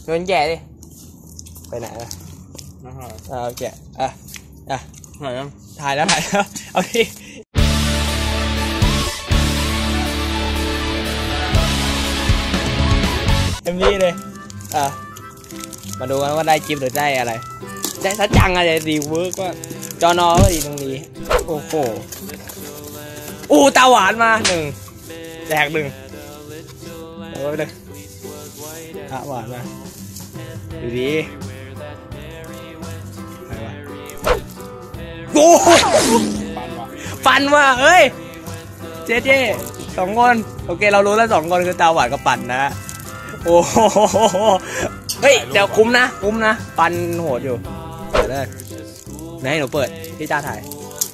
โดนแย่ดิไปไหนล่ะโอเคถ่ายยังถ่ายแล้วเอาดิเต็มที่เลยมาดูกันว่าได้จิบหรือได้อะไรได้ทัดจังอะไรดีเวิร์กว่าจอนอก็ดีตรงนี้โอ้โหตาหวานมา1แจก1เอาไปเลยตาหวานมาดูดีโอ้ฟันว่ะเฮ้ยเจ๊2 คนโอเคเรารู้แล้ว2 คนคือตาหวานกับปั่นนะโอ้เฮ้ยเดี๋ยวคุ้มนะปั่นโหดอยู่เปิดเลยไหนหนูเปิดพี่จ้าถ่าย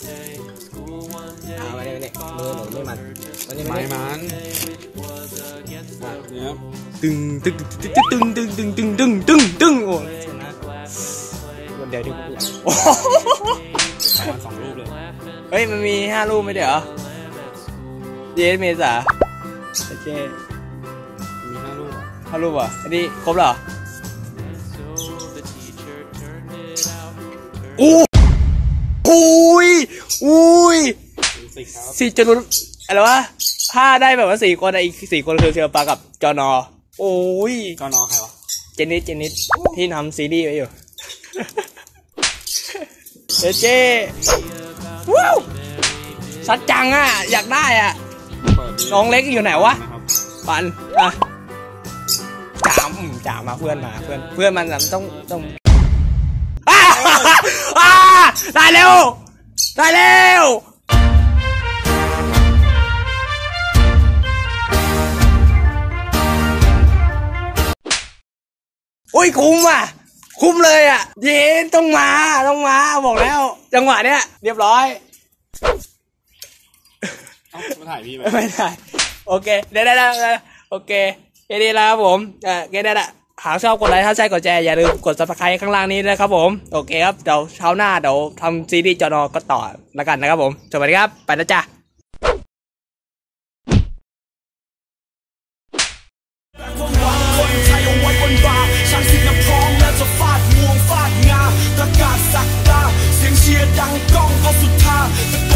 มาเนี่ยมือหนูไม่มันเนี่ยตึงโอ้ชนะคนเดียวที่กูโอ้2 รูปเลยเฮ้ยมันมี5 รูปไม่ได้เหรอเย็นเมษาโอเคมี5 รูปอ่ะอันนี้ครบเหรออุ้ย4 จุดอะไรวะถ้าได้แบบว่า4 คนอีก4 คนคือเชียร์ปากับจอนอโอ้ยจอนอใครวะเจนิสที่ทำซีรีส์ไว้อยู่เจ๊ว้าวสัดจังอ่ะอยากได้อ่ะน้องเล็กอยู่ไหนวะปันจ่ามาเพื่อนมันต้องได้เร็วอุ้ยคุ้มเลยอ่ะเย็นต้องมาบอกแล้วจังหวะเนี้ยเรียบร้อยมาถ่ายพี่ไหมไม่ถ่ายโอเคได้โอเคแค่นี้แล้วครับผมแค่นี้แหละหากชอบกดไลค์ถ้าใช่กดแชร์อย่าลืมกด Subscribe ข้างล่างนี้นะครับผมโอเคครับเดี๋ยวเช้าหน้าเดี๋ยวทำซีรีส์จอนอก็ต่อแล้วกันนะครับผมสวัสดีครับไปแล้วจ้าช่างสิ่งน้ำพร้อมและจะฟาดงวงฟาดงาประกาศสักดาเสียงเชียร์ดังก้องพอสุดท้าย